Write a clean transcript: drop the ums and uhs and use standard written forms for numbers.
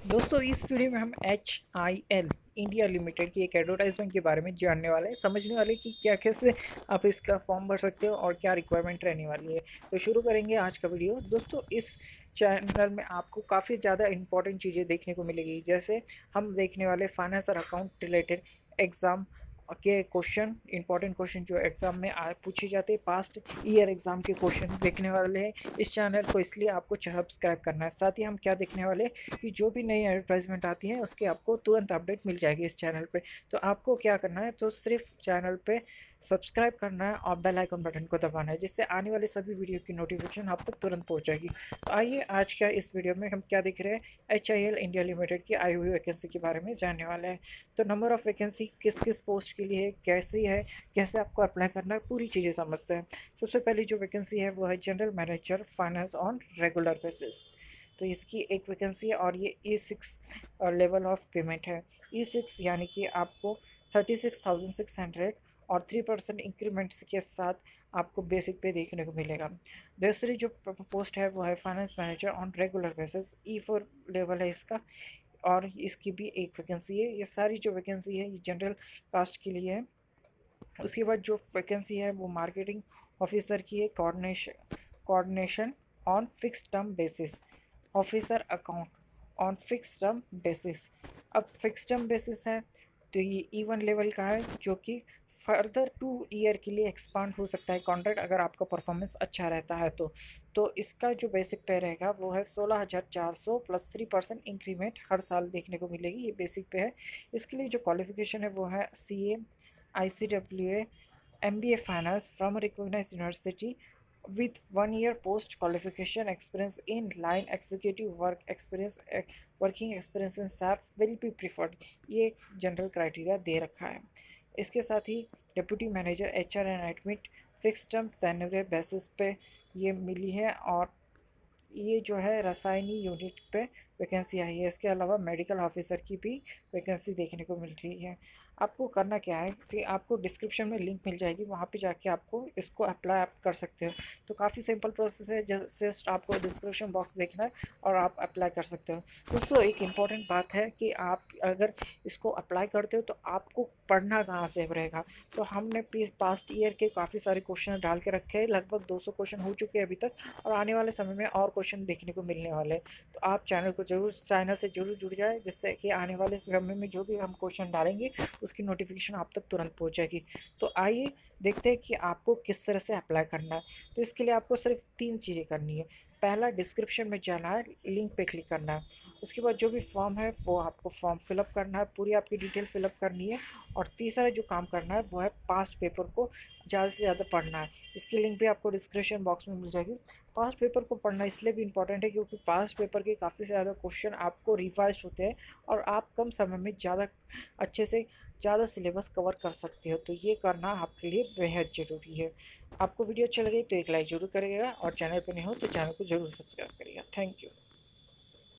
दोस्तों इस वीडियो में हम HIL इंडिया लिमिटेड की एक एडवर्टाइजमेंट के बारे में जानने वाले हैं, समझने वाले कि क्या कैसे आप इसका फॉर्म भर सकते हो और क्या रिक्वायरमेंट रहने वाली है। तो शुरू करेंगे आज का वीडियो। दोस्तों इस चैनल में आपको काफ़ी ज़्यादा इंपॉर्टेंट चीज़ें देखने को मिलेगी, जैसे हम देखने वाले फाइनेंस और अकाउंट रिलेटेड एग्ज़ाम के क्वेश्चन, इंपॉर्टेंट क्वेश्चन जो एग्ज़ाम में पूछे जाते हैं, पास्ट ईयर एग्ज़ाम के क्वेश्चन देखने वाले हैं इस चैनल को, इसलिए आपको सब्सक्राइब करना है। साथ ही हम क्या देखने वाले हैं कि जो भी नई एडवर्टाइजमेंट आती है उसके आपको तुरंत अपडेट मिल जाएगी इस चैनल पे। तो आपको क्या करना है, तो सिर्फ चैनल पे सब्सक्राइब करना है और बेल आइकन बटन को दबाना है, जिससे आने वाले सभी वीडियो की नोटिफिकेशन आप तक तुरंत पहुंचेगी। तो आइए आज का इस वीडियो में हम क्या देख रहे हैं, HIL इंडिया लिमिटेड की आई हुई वैकेंसी के बारे में जानने वाले हैं। तो नंबर ऑफ़ वैकेंसी किस किस पोस्ट के लिए है, कैसी है, कैसे आपको अप्लाई करना है, पूरी चीज़ें समझते हैं। सबसे पहली जो वैकेंसी है वो है general manager finance on regular basis. तो इसकी एक वैकेंसी है और ये E6 लेवल ऑफ पेमेंट है। E6 यानी कि आपको 36,600 और 3% इंक्रीमेंट्स के साथ आपको बेसिक पे देखने को मिलेगा। दूसरी जो पोस्ट है वो है finance manager on regular basis, E4 level है इसका, और इसकी भी एक वैकेंसी है। ये सारी जो वैकेंसी है ये जनरल कास्ट के लिए है। उसके बाद जो वैकेंसी है वो मार्केटिंग ऑफिसर की है, coordination on fix term basis, officer account on fix term basis. अब फिक्स टर्म बेसिस है तो ये E1 लेवल का है, जो कि फर्दर 2 ईयर के लिए एक्सपांड हो सकता है कॉन्ट्रैक्ट, अगर आपका परफॉर्मेंस अच्छा रहता है तो इसका जो बेसिक पे रहेगा वो है 16,400 प्लस 3% इंक्रीमेंट हर साल देखने को मिलेगी। ये बेसिक पे है। इसके लिए जो क्वालिफिकेशन है वो है CA, ICWA, MBA finance from recognised university with 1 year post qualification experience in line executive working experience in SAP will be preferred। ये जनरल क्राइटेरिया दे रखा है। इसके साथ ही deputy manager HR and admit fix term tenure basis पे ये मिली है, और ये जो है रसायनी यूनिट पे वैकेंसी आई है। इसके अलावा मेडिकल ऑफिसर की भी वैकेंसी देखने को मिल रही है। आपको करना क्या है कि आपको डिस्क्रिप्शन में लिंक मिल जाएगी, वहाँ पे जाके आपको इसको अप्लाई आप कर सकते हो। तो काफ़ी सिंपल प्रोसेस है, जस्ट आपको डिस्क्रिप्शन बॉक्स देखना है और आप अप्लाई कर सकते हो। दोस्तों एक इम्पॉर्टेंट बात है कि आप अगर इसको अप्लाई करते हो तो आपको पढ़ना कहाँ से रहेगा। तो हमने पास्ट ईयर के काफ़ी सारे क्वेश्चन डाल के रखे हैं, लगभग 200 क्वेश्चन हो चुके हैं अभी तक, और आने वाले समय में और क्वेश्चन देखने को मिलने वाले हैं। तो आप चैनल से जरूर जुड़ जाए, जिससे कि आने वाले समय में जो भी हम क्वेश्चन डालेंगे उसकी नोटिफिकेशन आप तक तुरंत पहुंचेगी। तो आइए देखते हैं कि आपको किस तरह से अप्लाई करना है। तो इसके लिए आपको सिर्फ 3 चीज़ें करनी है। पहला, डिस्क्रिप्शन में जाना है, लिंक पे क्लिक करना है। उसके बाद जो भी फॉर्म है वो आपको फॉर्म फिलअप करना है, पूरी आपकी डिटेल फिलअप करनी है। और तीसरा जो काम करना है वो है पास्ट पेपर को ज़्यादा से ज़्यादा पढ़ना है। इसकी लिंक भी आपको डिस्क्रिप्शन बॉक्स में मिल जाएगी। पास्ट पेपर को पढ़ना इसलिए भी इम्पॉर्टेंट है क्योंकि पास्ट पेपर के काफ़ी ज़्यादा क्वेश्चन आपको रिवाइज होते हैं और आप कम समय में ज़्यादा अच्छे से ज़्यादा सिलेबस कवर कर सकते हो। तो ये करना आपके लिए बेहद ज़रूरी है। आपको वीडियो अच्छा लगे तो एक लाइक ज़रूर करिएगा, और चैनल पर नहीं हो तो चैनल को ज़रूर सब्सक्राइब करिएगा। Thank you.